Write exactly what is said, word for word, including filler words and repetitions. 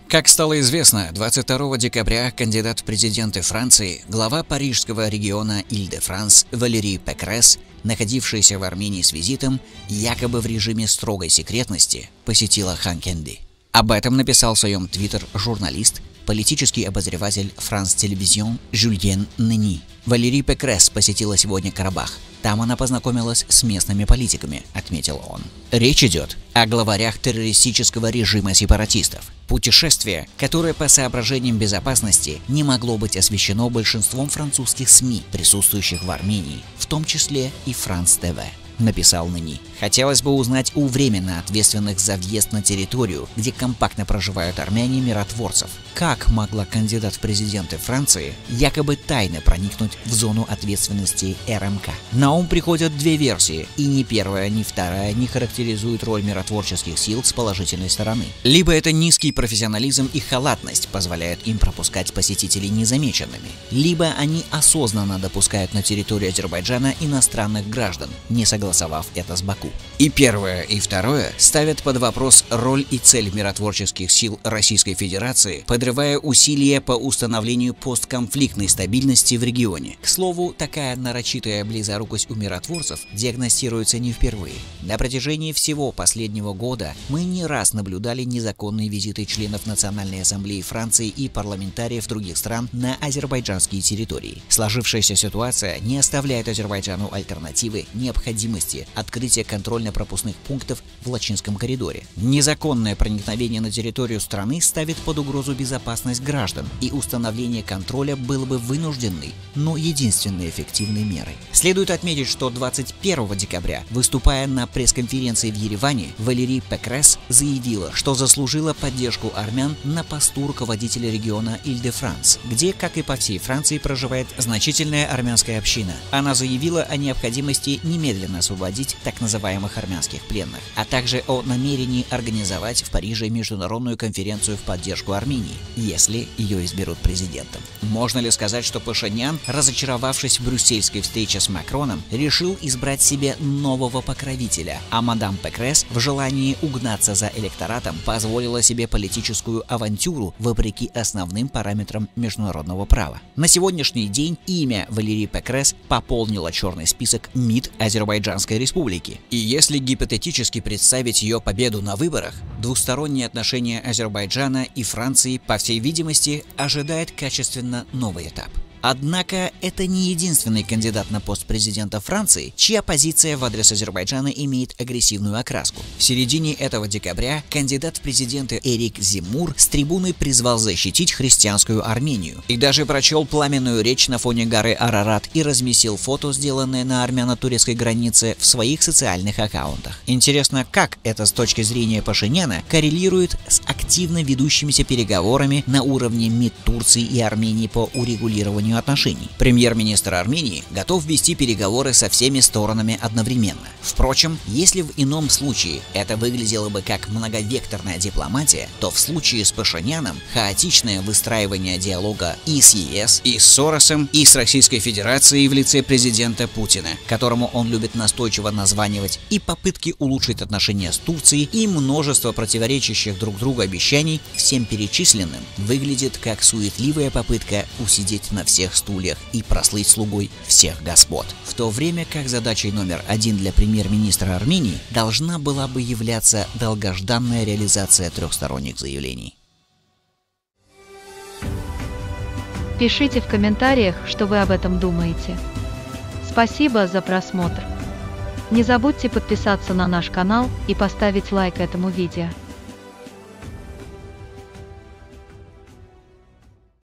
Как стало известно, двадцать второго декабря кандидат в президенты Франции, глава парижского региона Иль-де-Франс Валерий Пекрес, находившаяся в Армении с визитом, якобы в режиме строгой секретности, посетила Ханкенди. Об этом написал в своем твиттер журналист, политический обозреватель France Télévisions Жюльен Нени. Валерий Пекрес посетила сегодня Карабах. Там она познакомилась с местными политиками, отметил он. Речь идет о главарях террористического режима сепаратистов. Путешествие, которое по соображениям безопасности не могло быть освещено большинством французских СМИ, присутствующих в Армении, в том числе и Франс тэ вэ. Написал Нени. Хотелось бы узнать у временно ответственных за въезд на территорию, где компактно проживают армяне, миротворцев. Как могла кандидат в президенты Франции якобы тайно проникнуть в зону ответственности эр эм ка? На ум приходят две версии, и ни первая, ни вторая не характеризуют роль миротворческих сил с положительной стороны. Либо это низкий профессионализм и халатность позволяют им пропускать посетителей незамеченными, либо они осознанно допускают на территорию Азербайджана иностранных граждан, не согласовав это с Баку. И первое, и второе ставят под вопрос роль и цель миротворческих сил Российской Федерации, подрывая усилия по установлению постконфликтной стабильности в регионе. К слову, такая нарочитая близорукость у миротворцев диагностируется не впервые. На протяжении всего последнего года мы не раз наблюдали незаконные визиты членов Национальной ассамблеи Франции и парламентариев других стран на азербайджанские территории. Сложившаяся ситуация не оставляет Азербайджану альтернативы необходимости открытия контрольно-пропускных пунктов в Лачинском коридоре. Незаконное проникновение на территорию страны ставит под угрозу безопасность граждан, и установление контроля было бы вынужденной, но единственной эффективной мерой. Следует отметить, что двадцать первого декабря, выступая на пресс-конференции в Ереване, Валерий Пекрес заявила, что заслужила поддержку армян на посту руководителя региона Иль-де-Франс, где, как и по всей Франции, проживает значительная армянская община. Она заявила о необходимости немедленно освободить так называемых армянских пленных, а также о намерении организовать в Париже международную конференцию в поддержку Армении, если ее изберут президентом. Можно ли сказать, что Пашинян, разочаровавшись в брюссельской встрече с Макроном, решил избрать себе нового покровителя, а мадам Пекрес в желании угнаться за электоратом позволила себе политическую авантюру вопреки основным параметрам международного права? На сегодняшний день имя Валерий Пекрес пополнило черный список МИД Азербайджанской республики. И если гипотетически представить ее победу на выборах, двусторонние отношения Азербайджана и Франции, по всей видимости, ожидает качественно новый этап. Однако это не единственный кандидат на пост президента Франции, чья позиция в адрес Азербайджана имеет агрессивную окраску. В середине этого декабря кандидат в президенты Эрик Земмур с трибуны призвал защитить христианскую Армению и даже прочел пламенную речь на фоне горы Арарат и разместил фото, сделанное на армяно-турецкой границе, в своих социальных аккаунтах. Интересно, как это с точки зрения Пашиняна коррелирует с активно ведущимися переговорами на уровне МИД Турции и Армении по урегулированию отношений. Премьер-министр Армении готов вести переговоры со всеми сторонами одновременно. Впрочем, если в ином случае это выглядело бы как многовекторная дипломатия, то в случае с Пашиняном хаотичное выстраивание диалога и с е эс, и с Соросом, и с Российской Федерацией в лице президента Путина, которому он любит настойчиво названивать, и попытки улучшить отношения с Турцией, и множество противоречащих друг другу обещаний, всем перечисленным выглядит как суетливая попытка усидеть на всех всех стульях и прослыть слугой всех господ. В то время как задачей номер один для премьер-министра Армении должна была бы являться долгожданная реализация трехсторонних заявлений. Пишите в комментариях, что вы об этом думаете. Спасибо за просмотр. Не забудьте подписаться на наш канал и поставить лайк этому видео.